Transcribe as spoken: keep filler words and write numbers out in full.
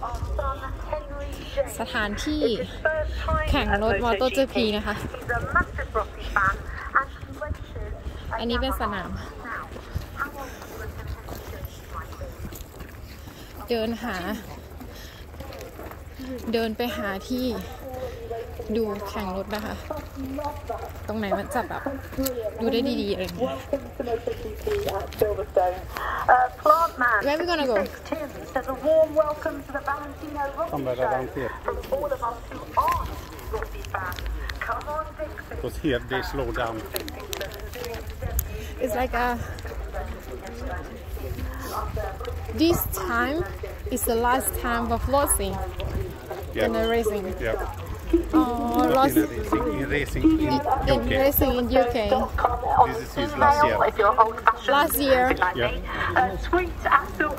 สถานที่แข่งรถ MotoGP นะคะ อันนี้เป็นสนามเดินหาเดินไปหาที่ดูแข่งรถนะคะ ตรงไหนมันจะแบบดูได้ดีๆอะไรอย่างเงี้ย Where are we gonna go? Somewhere around here. Because here they slow down. It's like a this time is the last time of Rossi Yeah. in the racing. Yeah. Oh, Not Rossi in racing, in racing in in U K. racing in U K. This is his last year. Last year. Yeah. Uh, sweet, absolute